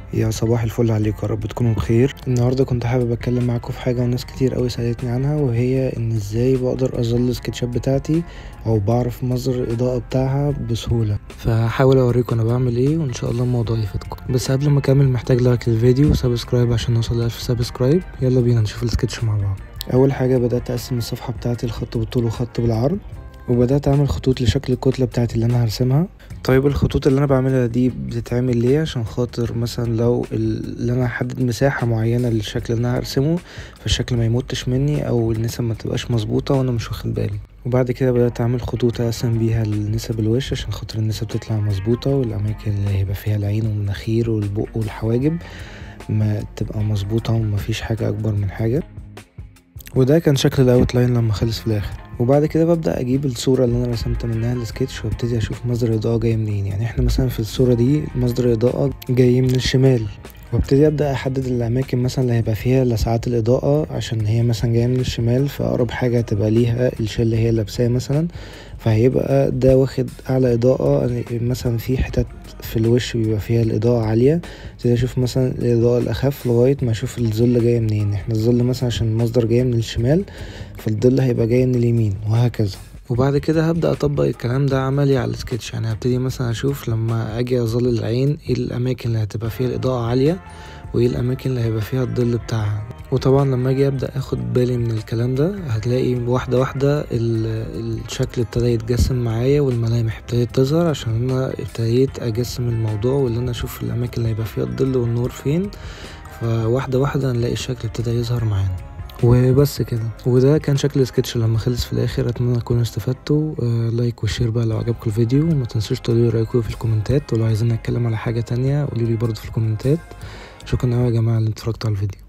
يا صباح الفل عليكم، يا رب تكونوا بخير. النهارده كنت حابب اتكلم معاكم في حاجه وناس كتير قوي سالتني عنها، وهي ان ازاي بقدر اظل السكتشات بتاعتي او بعرف مصدر الاضاءه بتاعها بسهوله. فهحاول اوريكم انا بعمل ايه وان شاء الله الموضوع يفيدكم. بس قبل ما اكمل محتاج لايك للفيديو وسبسكرايب عشان نوصل ل 1000 سبسكرايب. يلا بينا نشوف السكتش مع بعض. اول حاجه بدات اقسم الصفحه بتاعتي لخط بالطول وخط بالعرض، وبدات اعمل خطوط لشكل الكتله بتاعتي اللي انا هرسمها. طيب الخطوط اللي انا بعملها دي بتتعمل ليه؟ عشان خاطر مثلا لو اللي انا احدد مساحه معينه للشكل اللي انا هرسمه، فالشكل ما يمطش مني او النسب ما تبقاش مظبوطه وانا مش واخد بالي. وبعد كده بدات اعمل خطوط اقسم بيها النسب الوش عشان خاطر النسب تطلع مظبوطه، والاماكن اللي هيبقى فيها العين والمناخير والبق والحواجب ما تبقى مظبوطه ومفيش حاجه اكبر من حاجه. وده كان شكل الاوت لاين لما خلص في الاخر. وبعد كده ببدأ اجيب الصورة اللي انا رسمت منها السكتش وابتدي اشوف مصدر الاضاءة جاي منين. يعني احنا مثلا في الصورة دي مصدر الاضاءة جاي من الشمال، وابتدي ابدأ احدد الاماكن مثلا اللي هيبقى فيها لسعات الاضاءة، عشان هي مثلا جاية من الشمال فاقرب حاجة هتبقى ليها الشال اللي هي لابساه مثلا، فهيبقى ده واخد اعلى اضاءة. مثلا في حتت في الوش بيبقى فيها الاضاءة عالية، ابتدي اشوف مثلا الاضاءة الاخف لغاية ما اشوف الظل جاي منين. احنا الظل مثلا عشان المصدر جاي من الشمال فالظل هيبقى جاي من اليمين وهكذا. وبعد كده هبدأ اطبق الكلام ده عملي على السكتش. يعني هبتدي مثلا اشوف لما اجي اظلل العين ايه الاماكن اللي هتبقى فيها الاضاءة عالية وايه الاماكن اللي هيبقى فيها الظل بتاعها. وطبعا لما اجي ابدا اخد بالي من الكلام ده هتلاقي واحده واحده الشكل ابتدى يتجسم معايا والملامح ابتدت تظهر، عشان انا ابتديت اجسم الموضوع واللي انا اشوف الاماكن اللي هيبقى فيها الظل والنور فين. فواحده واحده نلاقي الشكل ابتدى يظهر معانا. وبس كده، وده كان شكل السكتش لما خلص في الاخر. اتمنى تكونوا استفدتوا. لايك وشير بقى لو عجبكم الفيديو، وما تنسوش تقولوا لي رايكم في الكومنتات، ولو عايزين نتكلم على حاجه تانية قولوا لي برضو في الكومنتات. شكرا قوي يا جماعه اللي اتفرجتوا على الفيديو.